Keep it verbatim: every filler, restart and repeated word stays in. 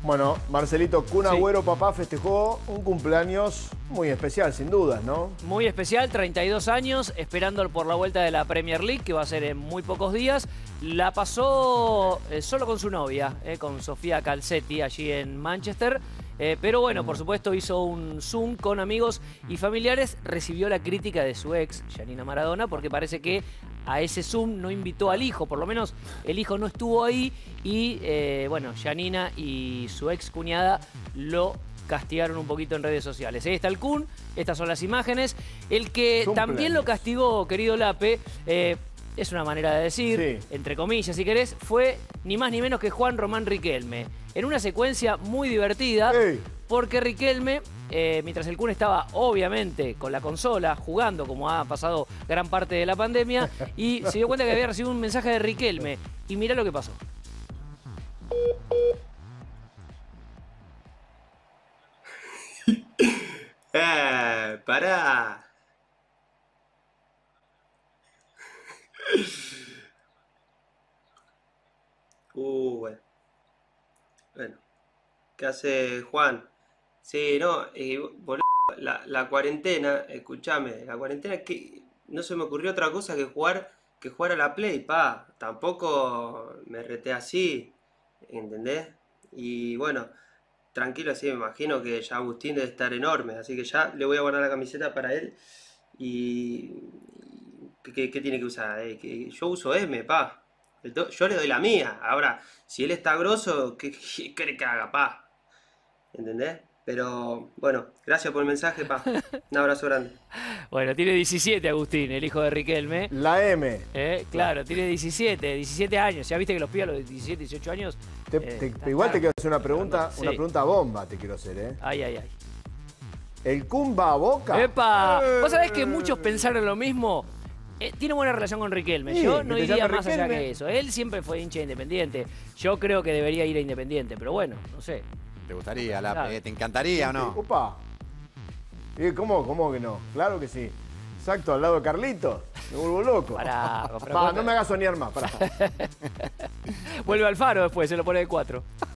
Bueno, Marcelito, Kun Sí. Agüero, papá, festejó un cumpleaños muy especial, sin dudas, ¿no? Muy especial, treinta y dos años, esperando por la vuelta de la Premier League, que va a ser en muy pocos días. La pasó eh, solo con su novia, eh, con Sofía Calcetti, allí en Manchester. Eh, pero bueno, por supuesto hizo un Zoom con amigos y familiares. Recibió la crítica de su ex, Gianina Maradona, porque parece que a ese Zoom no invitó al hijo. Por lo menos el hijo no estuvo ahí. Y eh, bueno, Gianina y su ex cuñada lo castigaron un poquito en redes sociales. Ahí está el Kun, estas son las imágenes. El que Cumpleaños. también lo castigó, querido Lape, eh, es una manera de decir, Sí. entre comillas si querés, fue ni más ni menos que Juan Román Riquelme. En una secuencia muy divertida, Ey. porque Riquelme, eh, mientras el Kun estaba obviamente con la consola, jugando como ha pasado gran parte de la pandemia, y se dio cuenta que había recibido un mensaje de Riquelme. Y mirá lo que pasó. Eh, pará. Uh, bueno. Bueno. ¿Qué hace Juan? Sí, no, eh, boludo, la, la cuarentena, escúchame, la cuarentena que no se me ocurrió otra cosa que jugar, que jugar a la Play, pa. Tampoco me reté así, ¿entendés? Y bueno, tranquilo, así me imagino que ya Agustín debe estar enorme, así que ya le voy a guardar la camiseta para él. Y... ¿Qué, qué tiene que usar? Eh, que yo uso M, pa. Yo le doy la mía. Ahora, si él está grosso, ¿qué, qué quiere que haga, pa? ¿Entendés? Pero, bueno, gracias por el mensaje, pa. Un abrazo grande. Bueno, tiene diecisiete Agustín, el hijo de Riquelme. La M. Eh, claro, tiene diecisiete, diecisiete años. Ya viste que los pibes a los diecisiete, dieciocho años... Te- eh, te- está igual te claro. quiero hacer una pregunta, Sí. una pregunta bomba te quiero hacer, ¿eh? Ay, ay, ay. ¿El Kun va a Boca? ¡Epa! ¿Vos sabés que muchos pensaron lo mismo? Eh, tiene buena relación con Riquelme. Sí, Yo que no te iría llame más allá Riquelme. que eso. Él siempre fue hincha de Independiente. Yo creo que debería ir a Independiente, pero bueno, no sé. ¿Te gustaría, Lape? Claro. ¿Te encantaría o no? Upa. ¿Y cómo, cómo que no? Claro que sí. Exacto, al lado de Carlitos. Me vuelvo loco. Pará, Va, no me hagas soñar más, pará. Vuelve al Faro después, se lo pone de cuatro.